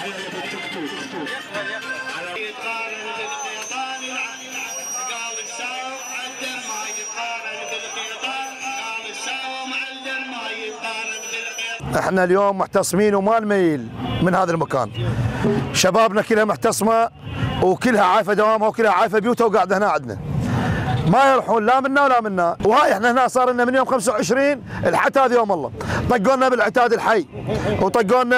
على التكتوك على يقارن بالقيطان قال الساوم عدل ما يقارن بالقيطان قال الساوم عدل ما يقارن بالقيطان. احنا اليوم محتصمين وما نميل من هذا المكان. شبابنا كلها محتصمه وكلها عايفه دوامها وكلها عايفه بيوتها وقاعده هنا عندنا. ما يروحون لا منا ولا منا، وهاي احنا هنا صار لنا من يوم 25 لحتى هذا يوم الله. طقونا بالعتاد الحي وطقونا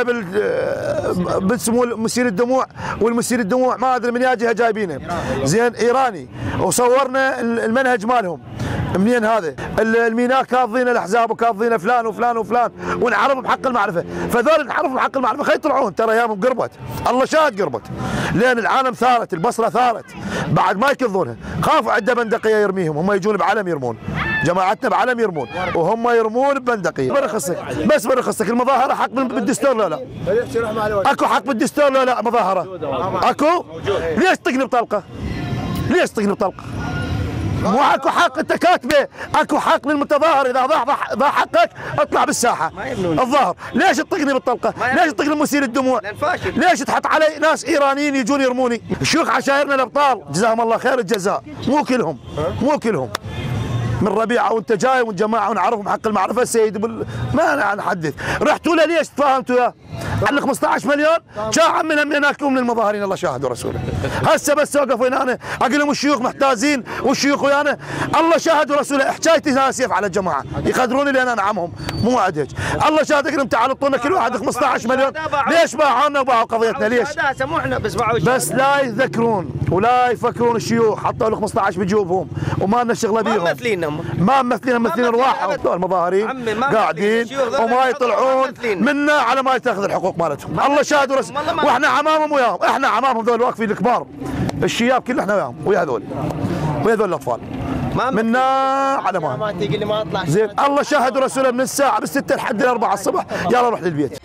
بالسمو مسير الدموع، والمسير الدموع ما ادري من يا جهه جايبينه زين ايراني، وصورنا المنهج مالهم منين هذا؟ الميناء كاظين الاحزاب وكاظين فلان وفلان وفلان، ونعرف بحق المعرفه، فذول نعرف بحق المعرفه خلي يطلعون، ترى ايامهم قربت، الله شاهد قربت، لان العالم ثارت، البصره ثارت، بعد ما يكذونها، خافوا عنده بندقيه يرميهم، هم يجون بعلم يرمون، جماعتنا بعلم يرمون، وهم يرمون ببندقيه، برخصك، بس برخصك، المظاهره حق بالدستور لا لا؟ اكو حق بالدستور لا لا مظاهره؟ اكو؟ ليش تطقني بطلقه؟ ليش تطقني بطلقه؟ مو اكو حق انت كاتبه، اكو حق للمتظاهر اذا ضاع حقك اطلع بالساحه الظاهر، ليش تطقني بالطلقه؟ ليش تطقني مسيل الدموع؟ ليش تحط علي ناس ايرانيين يجون يرموني؟ شيوخ عشائرنا الابطال جزاهم الله خير الجزاء، مو كلهم مو كلهم. من ربيعه وانت جاي والجماعه ونعرفهم حق المعرفه السيد ما نحدث، رحتوا له ليش تفاهمتوا وياه؟ على 15 مليون شاعم من هناك من المظاهرين الله شاهد ورسوله. هسه بس وقفوا هنا اقول لهم الشيوخ محتاجين والشيوخ ويانا، الله شاهد ورسوله، حكايتي انا سيف على الجماعه يقدروني لان انا نعمهم مو عاد الله شاهد اقول لهم تعالوا اعطونا كل واحد 15 مليون، ليش باعونا وباعوا قضيتنا ليش؟ سموحنا بس لا يذكرون ولا يفكرون الشيوخ، حطوا له 15 بجوبهم وما لنا شغله بيهم. ما ممثلين ممثلين ارواحهم، المظاهرين قاعدين وما يطلعون منا على ما يتاخذ الحقوق مالتهم، الله شاهد ورسول، واحنا عمامهم وياهم، احنا عمامهم ذول واقفين الكبار، الشياب كله احنا وياهم ويا هذول الاطفال منا على ما زين، الله شاهد ورسوله من الساعه بالستة لحد 4 الصبح يلا روح للبيت.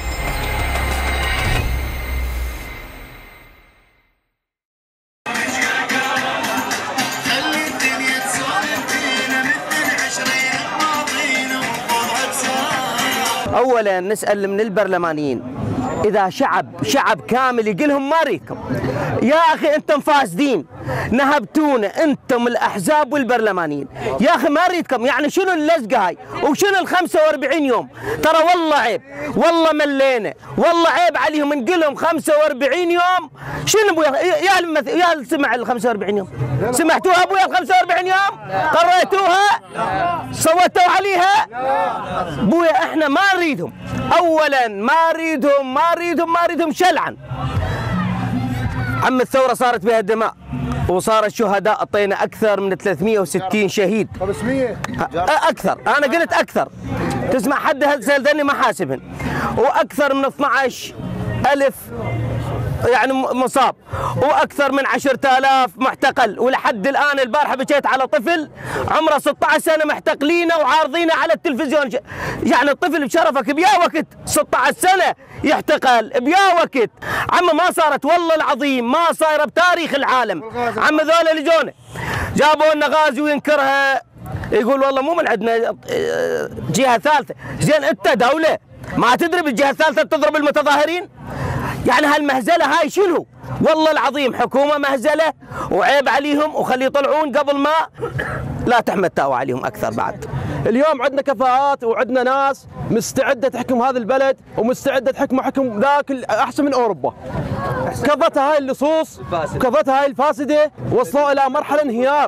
اولا نسال من البرلمانيين اذا شعب كامل يقول لهم ما اريدكم، يا اخي انتم فاسدين نهبتونا انتم الاحزاب والبرلمانيين، يا اخي ما اريدكم، يعني شنو اللزقه هاي وشنو ال 45 يوم؟ ترى والله عيب، والله ملينا، والله عيب عليهم نقول لهم 45 يوم، شنو ابويا يا سمع ال 45 يوم؟ سمعتوها ابويا ال 45 يوم؟ قريتوها؟ صوتوا عليها؟ ابويا احنا ما نريدهم، اولا ما نريدهم شلعا. عم الثوره صارت بها دماء وصار الشهداء اعطينا اكثر من 360 شهيد 500 اكثر، انا قلت اكثر، تسمع حد سالتني ما حاسبهن، واكثر من 12,000 يعني مصاب، واكثر من 10,000 معتقل، ولحد الان البارحه بكيت على طفل عمره 16 سنه محتقلينه وعارضينه على التلفزيون، يعني الطفل بشرفك بيا وقت 16 سنه يحتقل بيا وقت، عم ما صارت والله العظيم ما صايره بتاريخ العالم، عم ذولا اللي جونا جابوا لنا غازي وينكرها، يقول والله مو من عندنا جهه ثالثه، زين انت دوله ما تدري بالجهه الثالثه تضرب المتظاهرين؟ يعني هالمهزله هاي شنو؟ والله العظيم حكومه مهزله وعيب عليهم، وخلي يطلعون قبل ما لا تحمد تاوى عليهم اكثر بعد. اليوم عندنا كفاءات وعندنا ناس مستعده تحكم هذا البلد ومستعده تحكم حكم ذاك احسن من اوروبا. كفتها هاي اللصوص وكفتها هاي الفاسده وصلوا الى مرحله انهيار.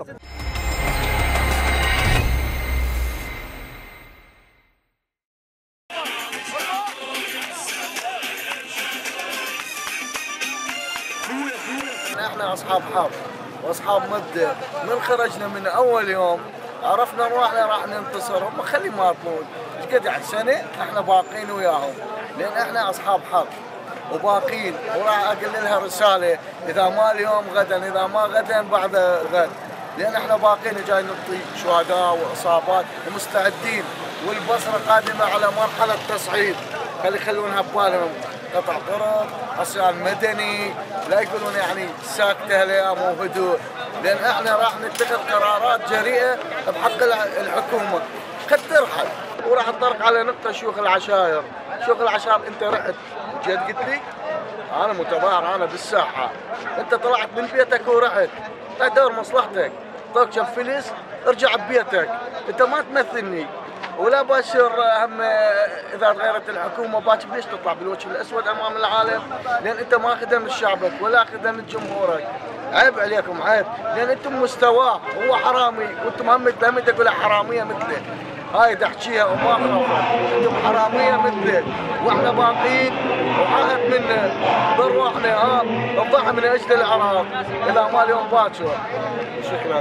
احنا اصحاب حق واصحاب مبدا، من خرجنا من اول يوم عرفنا روحنا راح ننتصر، هم خلي ما يطلعون ايش قد يعني سنه احنا باقين وياهم، لان احنا اصحاب حق وباقين، وراح اقول لها رساله اذا ما اليوم غدا، اذا ما غدا بعد غد، لان احنا باقين جاي نعطي شهداء واصابات ومستعدين، والبصره قادمه على مرحله تصعيد، خلي يخلونها ببالهم قطع طرق، عصيان مدني، لا يقولون يعني ساكته الايام وهدوء، لان احنا راح نتخذ قرارات جريئه بحق الحكومه، قد ترحل وراح نطرق على نقطه شيوخ العشائر، شيوخ العشائر انت رحت جيت قلت لي انا متظاهر انا بالساحه، انت طلعت من بيتك ورحت لا دور مصلحتك، طاق فلس ارجع ببيتك، انت ما تمثلني ولا باشر هم اذا تغيرت الحكومه باكر ليش تطلع بالوجه الاسود امام العالم؟ لان انت ما خدمت شعبك ولا خدمت جمهورك، عيب عليكم عيب، لان انتم مستواه هو حرامي وانتم هم تقول حراميه مثله، هاي تحكيها وما خافت، انتم حراميه مثله واحنا باقيين وعهد منه بروحنا نضحي من اجل العراق الى ما اليوم باكر. شكرا.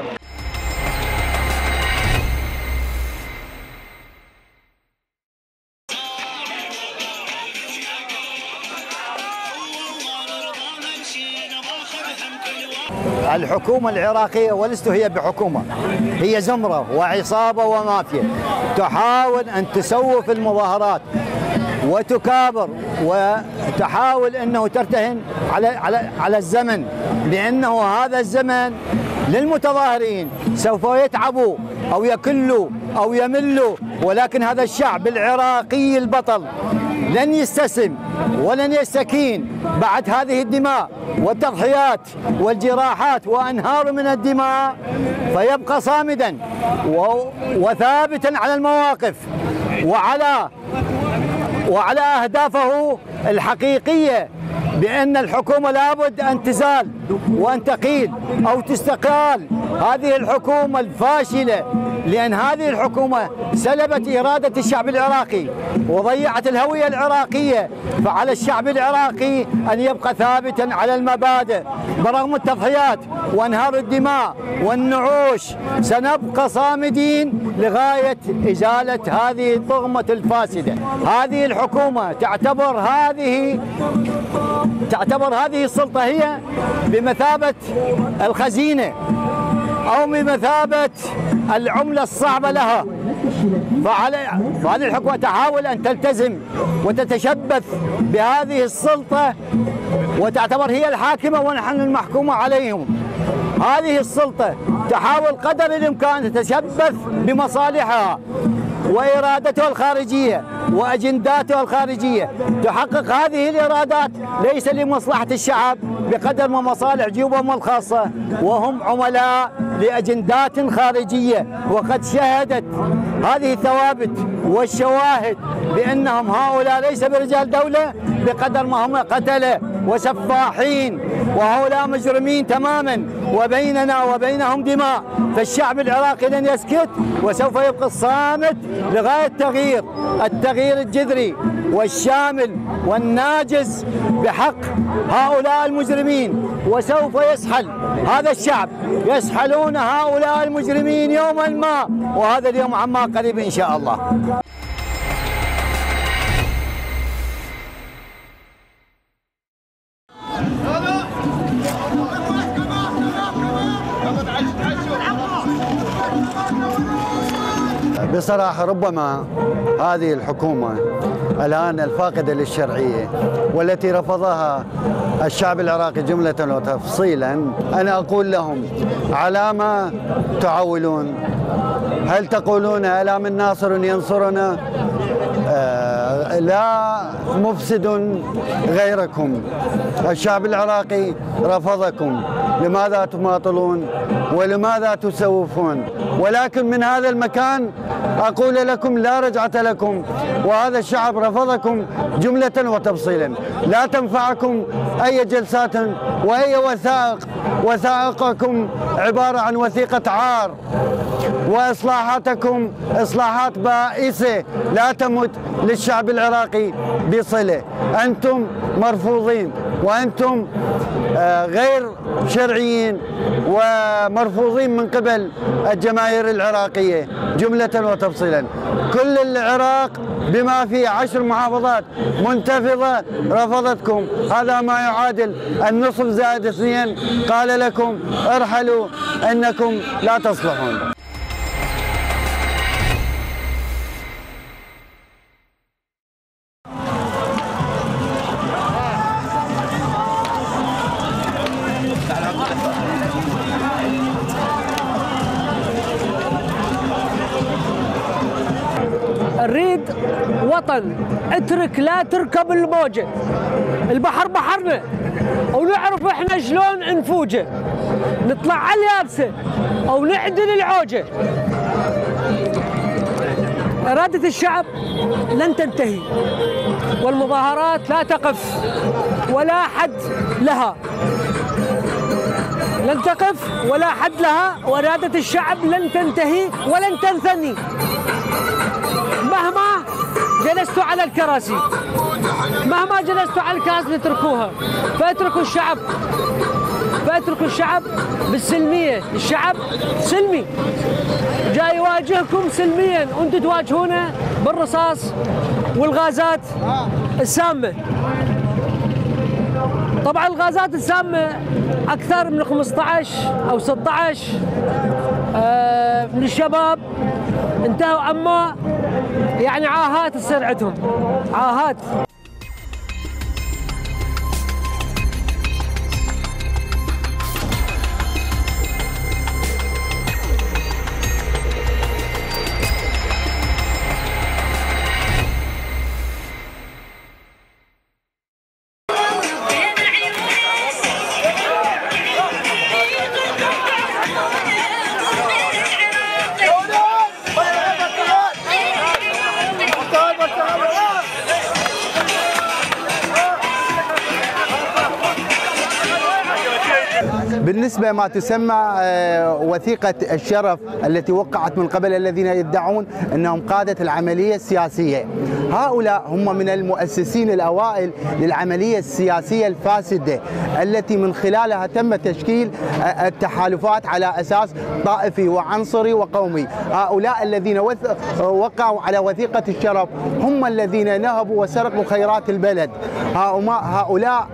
الحكومة العراقية ولست هي بحكومة، هي زمرة وعصابة ومافيا تحاول أن تسوف المظاهرات وتكابر وتحاول أنه ترتهن على الزمن، لأنه هذا الزمن للمتظاهرين سوف يتعبوا أو يكلوا أو يملوا، ولكن هذا الشعب العراقي البطل لن يستسلم ولن يستكين بعد هذه الدماء والتضحيات والجراحات وأنهار من الدماء، فيبقى صامدا وثابتا على المواقف وعلى أهدافه الحقيقية، بأن الحكومة لابد أن تزال وأن تقيل أو تستقال هذه الحكومة الفاشلة، لأن هذه الحكومة سلبت إرادة الشعب العراقي وضيعت الهوية العراقية، فعلى الشعب العراقي أن يبقى ثابتا على المبادئ برغم التضحيات وانهار الدماء والنعوش، سنبقى صامدين لغاية إزالة هذه الطغمة الفاسدة. هذه الحكومة تعتبر هذه السلطة هي بمثابة الخزينة أو بمثابة العملة الصعبة لها، فهذه الحكومة تحاول أن تلتزم وتتشبث بهذه السلطة وتعتبر هي الحاكمة ونحن المحكومة عليهم. هذه السلطة تحاول قدر الإمكان تتشبث بمصالحها وإرادتها الخارجية وأجنداتها الخارجية، تحقق هذه الإرادات ليس لمصلحة الشعب بقدر ما مصالح جيوبهم الخاصة، وهم عملاء لأجندات خارجية. وقد شهدت هذه الثوابت والشواهد بأنهم هؤلاء ليس برجال دولة بقدر ما هم قتلة وسفاحين، وهؤلاء مجرمين تماما وبيننا وبينهم دماء. فالشعب العراقي لن يسكت وسوف يبقى الصامت لغاية التغيير الجذري والشامل والناجز بحق هؤلاء المجرمين، وسوف يسحل هذا الشعب، يسحلون هؤلاء المجرمين يوما ما، وهذا اليوم عما قريب إن شاء الله. بصراحة ربما هذه الحكومة الآن الفاقدة للشرعية والتي رفضها الشعب العراقي جملة وتفصيلا، أنا أقول لهم على ما تعولون؟ هل تقولون ألا من ناصر ينصرنا؟ لا مفسد غيركم. الشعب العراقي رفضكم، لماذا تماطلون ولماذا تسوفون؟ ولكن من هذا المكان أقول لكم لا رجعة لكم، وهذا الشعب رفضكم جملة وتفصيلا. لا تنفعكم أي جلسات وأي وثائقكم عبارة عن وثيقة عار، وإصلاحاتكم إصلاحات بائسة لا تمت للشعب العراقي بصلة. أنتم مرفوضين وأنتم غير شرعيين ومرفوضين من قبل الجماهير العراقية جملة وتفصيلا. كل العراق بما فيه 10 محافظات منتفضة رفضتكم، هذا ما يعادل النصف زائد 2 قال لكم ارحلوا أنكم لا تصلحون. نريد وطن. اترك لا تركب الموجة، البحر بحرنا ونعرف احنا شلون نفوجه، نطلع على اليابسة او نعدل العوجة. إرادة الشعب لن تنتهي والمظاهرات لا تقف ولا حد لها، لن تقف ولا حد لها، وإرادة الشعب لن تنتهي ولن تنثني مهما جلستوا على الكراسي، مهما جلستوا على الكراسي اتركوها. فاتركوا الشعب، فاتركوا الشعب بالسلمية. الشعب سلمي جاي يواجهكم سلميا، وانتم تواجهونه بالرصاص والغازات السامة. طبعا الغازات السامة أكثر من 15 أو 16 من الشباب انتهوا، أما يعني عاهات تصير عندهم، عاهات. بالنسبة ما تسمى وثيقة الشرف التي وقعت من قبل الذين يدعون أنهم قادة العملية السياسية، هؤلاء هم من المؤسسين الأوائل للعملية السياسية الفاسدة التي من خلالها تم تشكيل التحالفات على أساس طائفي وعنصري وقومي. هؤلاء الذين وقعوا على وثيقة الشرف هم الذين نهبوا وسرقوا خيرات البلد. هؤلاء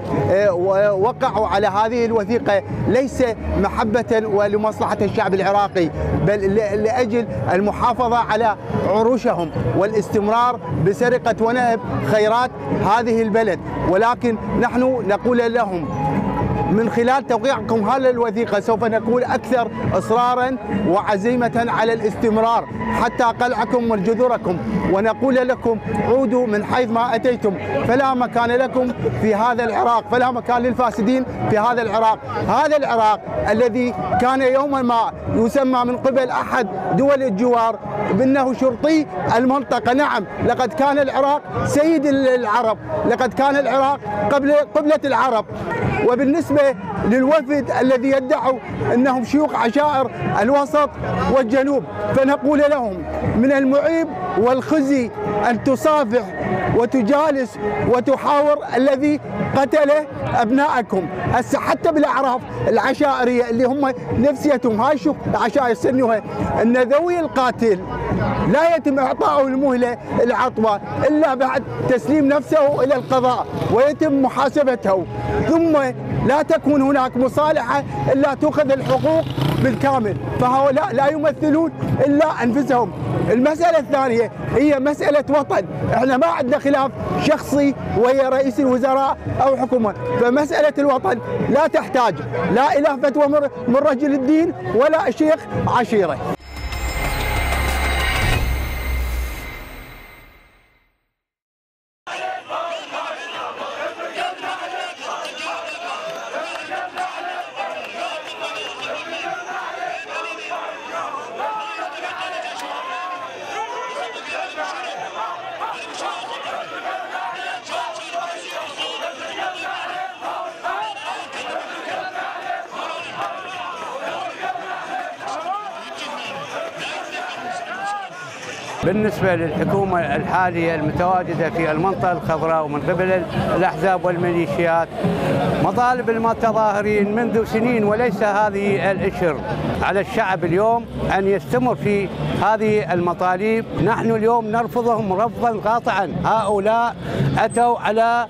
وقعوا على هذه الوثيقة ليس محبة ولمصلحة الشعب العراقي، بل لأجل المحافظة على عروشهم والاستمرار بسرقة ونهب خيرات هذه البلد. ولكن نحن نقول لهم من خلال توقيعكم هذه الوثيقة سوف نكون أكثر إصرارا وعزيمة على الاستمرار حتى قلعكم من جذوركم، ونقول لكم عودوا من حيث ما أتيتم، فلا مكان لكم في هذا العراق، فلا مكان للفاسدين في هذا العراق. هذا العراق الذي كان يوما ما يسمى من قبل أحد دول الجوار بأنه شرطي المنطقة. نعم، لقد كان العراق سيد العرب، لقد كان العراق قبلة العرب. وبالنسبة للوفد الذي يدعوا أنهم شيوخ عشائر الوسط والجنوب، فنقول لهم من المعيب والخزي أن تصافح وتجالس وتحاور الذي قتل أبنائكم. هسه حتى بالأعراف العشائرية اللي هم نفسيتهم هاي شوف العشائر سنوها أن ذوي القاتل لا يتم إعطائه المهلة العطبة إلا بعد تسليم نفسه إلى القضاء ويتم محاسبته، ثم لا تكون هناك مصالحة إلا تأخذ الحقوق بالكامل. فهؤلاء لا يمثلون إلا أنفسهم. المسألة الثانية هي مسألة وطن، احنا ما عندنا خلاف شخصي ويا رئيس الوزراء أو حكومة، فمسألة الوطن لا تحتاج لا إلى فتوى من رجل الدين ولا شيخ عشيرة. بالنسبة للحكومة الحالية المتواجدة في المنطقة الخضراء ومن قبل الأحزاب والميليشيات، مطالب المتظاهرين منذ سنين وليس هذه الأشهر. على الشعب اليوم أن يستمر في هذه المطالب. نحن اليوم نرفضهم رفضا قاطعا. هؤلاء أتوا على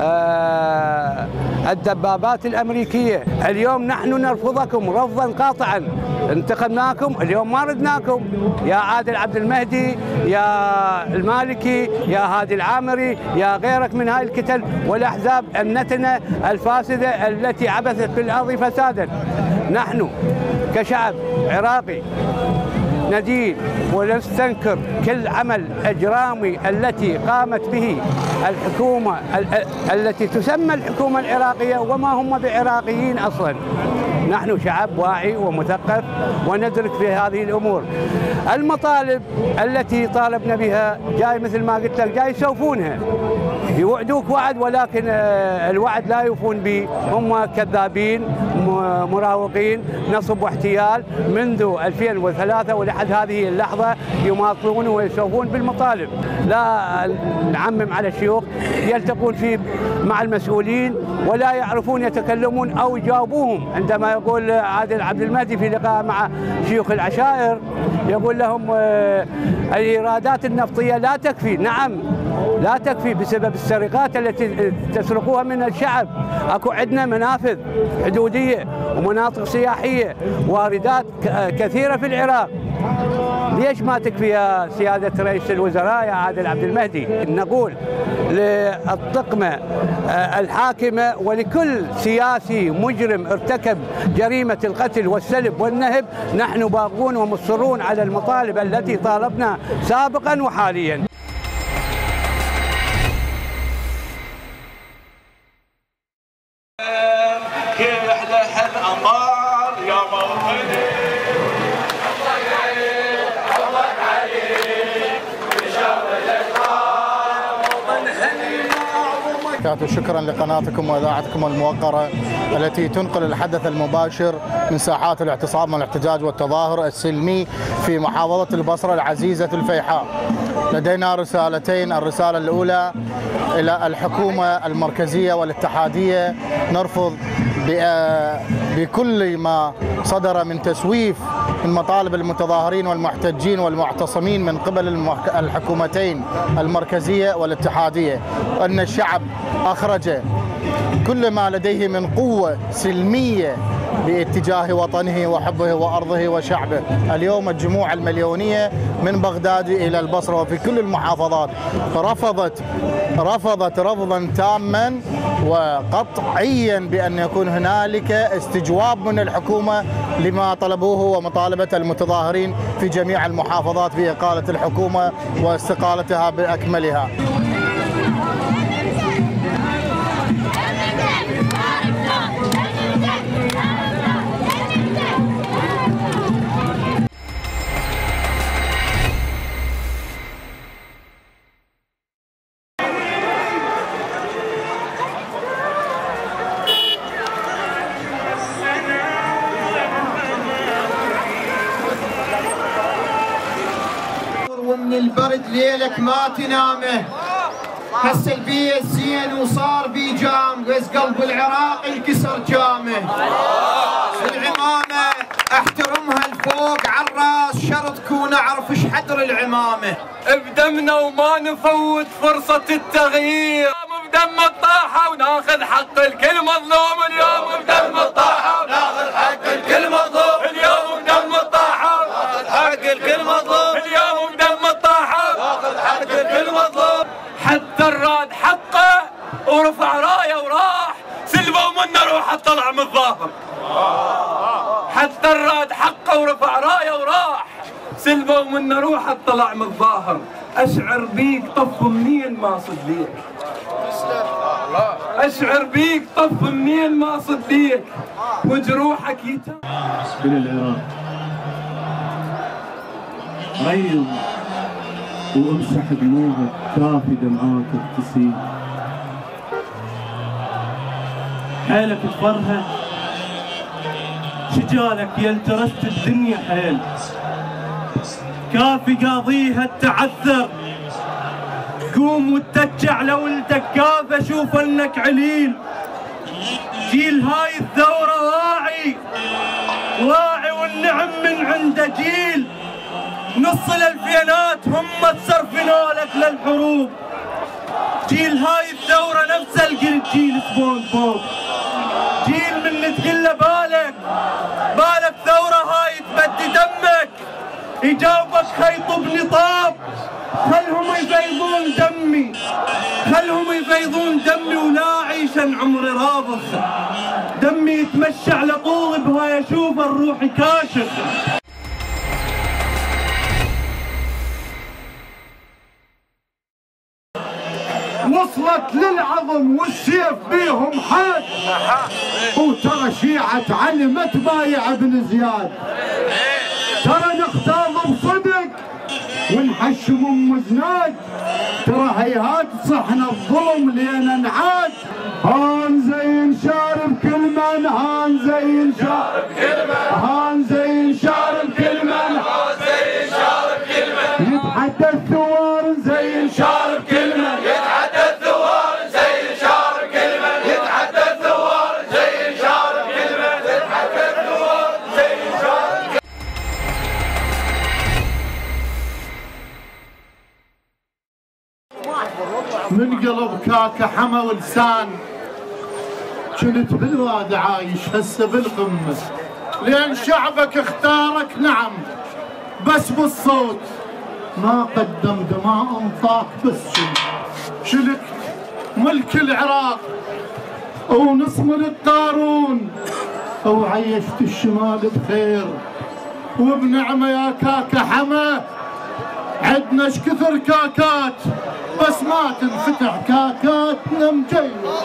الدبابات الأمريكية، اليوم نحن نرفضكم رفضا قاطعا. انتخبناكم، اليوم ما ردناكم. يا عادل عبد المهدي، يا المالكي، يا هادي العامري، يا غيرك من هاي الكتل والأحزاب النتنة الفاسدة التي عبثت بالأرض فسادا. نحن كشعب عراقي ندين ونستنكر كل عمل إجرامي التي قامت به الحكومة التي تسمى الحكومة العراقية وما هم بعراقيين أصلا. نحن شعب واعي ومثقف وندرك في هذه الأمور. المطالب التي طالبنا بها جاي مثل ما قلت لك جاي يسوفونها، يوعدوك وعد ولكن الوعد لا يوفون به، هم كذابين مراوغين نصب واحتيال منذ 2003 ولحد هذه اللحظة يماطلون ويسوفون بالمطالب. لا نعمم على الشيوخ، يلتقون فيه مع المسؤولين ولا يعرفون يتكلمون أو يجاوبوهم. عندما يقول عادل عبد المهدي في لقاء مع شيوخ العشائر يقول لهم الإيرادات النفطية لا تكفي. نعم لا تكفي بسبب السرقات التي تسرقوها من الشعب. اكو عندنا منافذ حدوديه ومناطق سياحيه واردات كثيره في العراق. ليش ما تكفي يا سياده رئيس الوزراء يا عادل عبد المهدي؟ نقول للطقمه الحاكمه ولكل سياسي مجرم ارتكب جريمه القتل والسلب والنهب، نحن باقون ومصرون على المطالب التي طالبنا سابقا وحاليا. كيف احلى الأمار يا موطني شكرا لقناتكم واذاعتكم الموقره التي تنقل الحدث المباشر من ساحات الاعتصام والاحتجاج والتظاهر السلمي في محافظه البصره العزيزه الفيحاء. لدينا رسالتين، الرساله الاولى الى الحكومه المركزيه والاتحاديه، نرفض بكل ما صدر من تسويف من مطالب المتظاهرين والمحتجين والمعتصمين من قبل الحكومتين المركزيه والاتحاديه، ان الشعب اخرج كل ما لديه من قوه سلميه باتجاه وطنه وحبه وارضه وشعبه. اليوم الجموع المليونيه من بغداد الى البصره وفي كل المحافظات رفضت رفضا تاما وقطعيا بان يكون هنالك استجواب من الحكومه لما طلبوه ومطالبه المتظاهرين في جميع المحافظات باقاله الحكومه واستقالتها باكملها. ومن البرد ليلك ما تنامه، هسه البيت زين وصار بي جام، بس قلب العراق انكسر جامه. العمامه احترمها الفوق عالراس، شرط كون اعرف ايش حدر العمامه. بدمنا وما نفوت فرصه التغيير، بدم الطاحه وناخذ حق الكل مظلوم. اليوم بدم الطاحه وناخذ حق الكل مظلوم. اليوم بدم الطاحه وناخذ حق الكل مظلوم. اليوم بدم الطاحه وناخذ حق الكل مظلوم. حتى الراد حقه ورفع رايه وراح، سلبوا منا روح طلع من الظاهر. حتى الراد حقه ورفع رايه وراح، سلبوا منا روح طلع من الظاهر. اشعر بيك طف منين ما صديك، اشعر بيك طف منين ما صديك، وجروحك يتم من العراق. غير وامسح دموعك، كافي دمعاتك تسيل، حيلك تفرها شجالك يلترست الدنيا حيل، كافي قاضيها التعثر، قوم واتجع لولدك كافي شوف انك عليل. جيل هاي الثورة واعي والنعم من عنده جيل، نص الالفينات هم تصرفنالك للحروب. جيل هاي الثورة نفس الجيل سبونج بوب، جيل من تقله بالك ثورة هاي تبدي دمك، يجاوبك خيط بنطاب. خلهم يفيضون دمي ولا اعيش عمري رابخ، دمي يتمشى على طول بهاي اشوف الروح كاشخ. وصلت للعظم والسيف بيهم حاد، وترى شيعة علي ما تبايع ابن زياد، ترى نختار بصدق ونحشم ام زناد، ترى هيهات صحنا الظلم لينا نعاد. هان زين شارب كل من، هان زين شارب كل من، هان زين شارب كل من، هان زين شارب كل من، يتحدى الثوار زين شارب كل من، يتحدى الثوار زين شارب كل من، يتحدى الثوار زين شارب كل من، يتحدى الثوار زين شارب. من قلب كاكا حما ولسان، كنت بالواد عايش هسه بالقمة، لأن شعبك اختارك نعم بس بالصوت، ما قدم دماء انطاك بس شلت ملك العراق ونص ملك قارون، وعيشت الشمال بخير وبنعمة يا كاكا حما. عدنا كثر كاكات بس ما تنفتح كاكاتنا مجيد.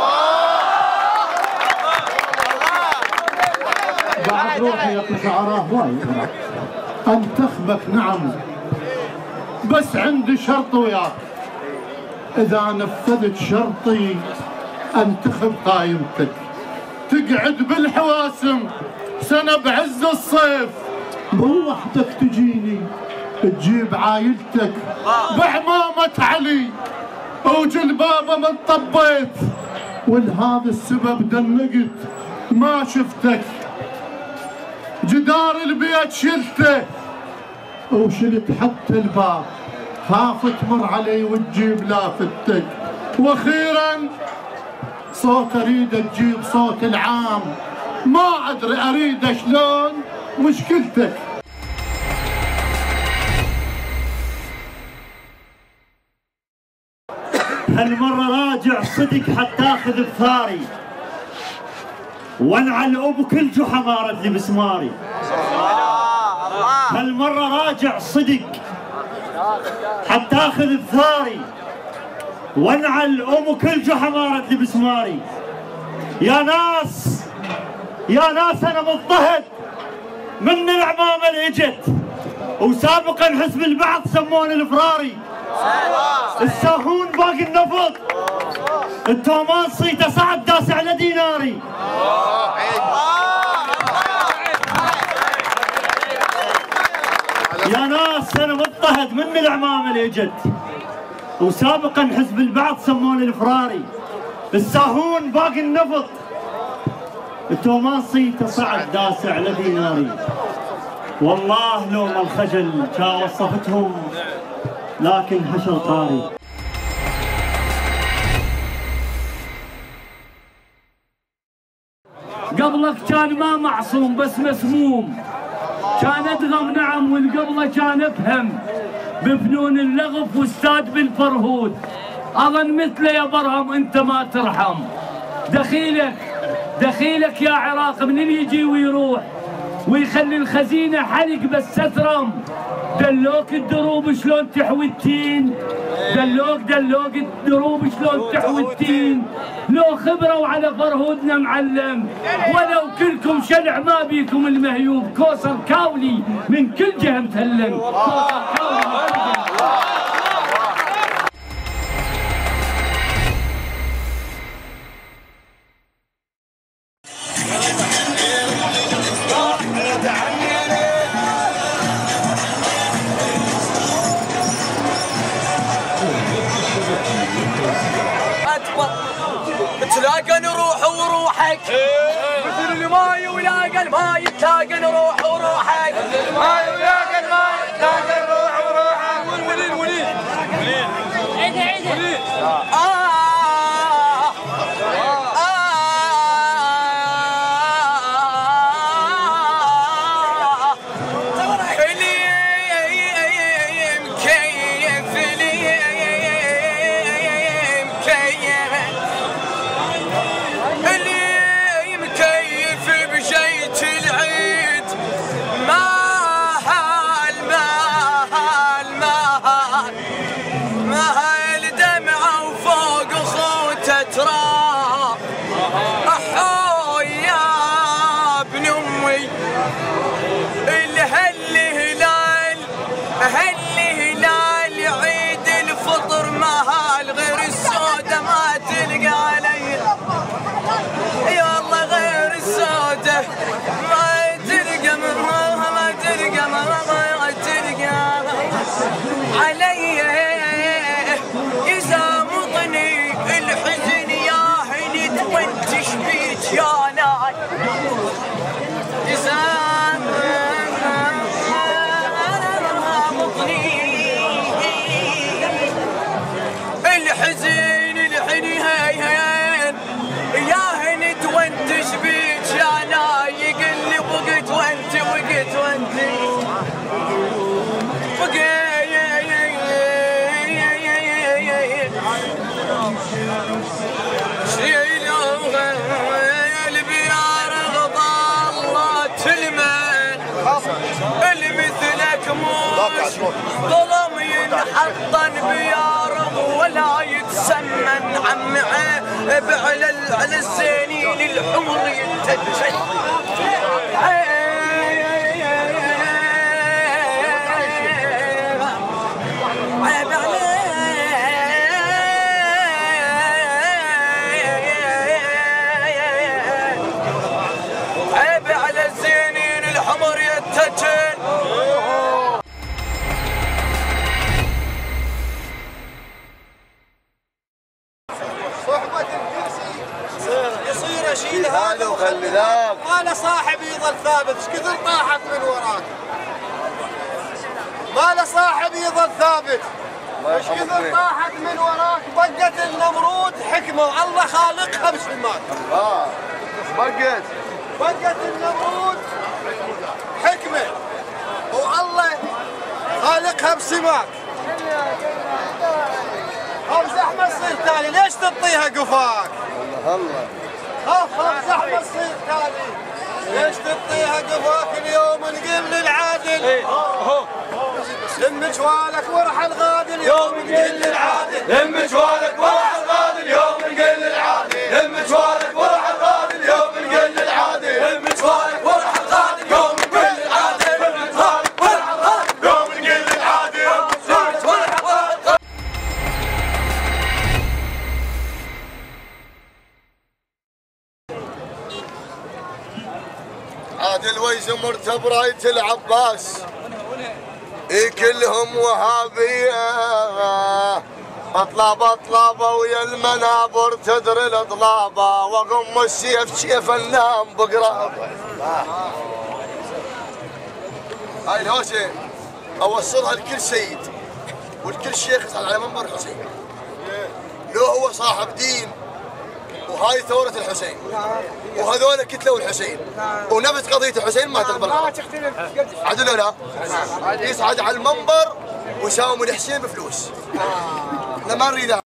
بعد روحي يا شعراء وايد انتخبك نعم، بس عندي شرط وياك، اذا نفذت شرطي انتخب قايمتك، تقعد بالحواسم سنة بعز الصيف، مو وحدك تجيني تجيب عايلتك بعمامة علي وجلبابه من طبيت، ولهذا السبب دنقت ما شفتك، جدار البيت شلته وشلت حتى الباب، خاف تمر علي وتجيب لافتك، واخيرا صوت اريد تجيب صوت العام، ما ادري اريد شلون مشكلتك. هالمرة راجع صدق حتى اخذ بثاري، وانعل بكل جحا مارد لي بسماري. هالمرة راجع صدق حتى اخذ بثاري، وانعل بكل جحا مارد لي بسماري. يا ناس يا ناس انا مضطهد من العمامة اللي اجت، وسابقا حزب البعث سموني الفراري، الساهون باقي النفط، التومان صيته صعد داس على ديناري. يا ناس انا مضطهد من العمامة اللي اجت، وسابقا حزب البعث سموني الفراري، الساهون باقي النفط، التومان صيته صعد داس على ديناري. والله لو ما الخجل كان وصفتهم لكن حشر طاري. قبلك كان ما معصوم بس مسموم، كان ادغم نعم والقبله كان افهم بفنون اللغف واستاذ بالفرهود. اظن مثله يا برهم انت ما ترحم، دخيلك يا عراق منين يجي ويروح ويخلي الخزينه حلق بس سترم. دلوك الدروب شلون تحوي التين، دلوك الدروب شلون تحوي التين. لو خبروا على فرهودنا معلم، ولو كلكم شلع ما بيكم المهيوب. كوثر كاولي من كل جهه متهلم، كوثر كاولي من كل جهه. تلاقى نروح وروحك مثل الماي ولاقى الماي، تلاقى نروح وروحك الماي ولاقى الماي، تلاقى نروح وروحك. ولين ما هالدمعة وفوق اللي مثلك موش ظلم ينحطن بيارغ ولا يتسمن عمعه بعلى الزينين الحمر يتجن شيل هذا وخلي ذاك. ما له صاحب يظل ثابت، ايش كثر طاحت من وراك. ما له صاحب يظل ثابت، ايش كثر طاحت من وراك. بقت النمرود حكمه والله خالقها بسماك. بقت النمرود حكمه والله خالقها بسماك. امزح ما تصير تالي، ليش تعطيها قفاك؟ الله امزح ما تصير تالي، ليش تعطيها قفاك؟ اليوم نقل العادل لم جوالك ورح الغادي اليوم نقل العادل. لم جوالك ورح الغادي اليوم نقل العادل. لم جوالك ورح الغادي اليوم نقل العادل. لم جوالك ورح الغادي اليوم نقل العادل. لم جوالك ورح الغادي اليوم نقل العادل. عادل ويز مرتب راية العباس كلهم وهابية. اطلابة ويا المنابر تدري الاطلابة وقم السيف شيف النام بقرابة. هاي الهوسة اوصلها لكل سيد والكل شيخ يصعد على منبر الحسين. لو هو صاحب دين وهاي ثورة الحسين وهذول كتلوا الحسين ونفس قضية الحسين ما تقبل عدل لا يصعد على المنبر ويساوم الحسين بفلوس. احنا ما نريد